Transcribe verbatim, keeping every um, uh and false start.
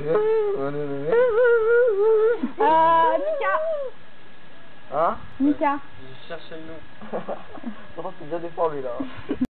Euh, Mika. Hein? Mika. Je cherche le nom. Pourtant c'est bien déformé là.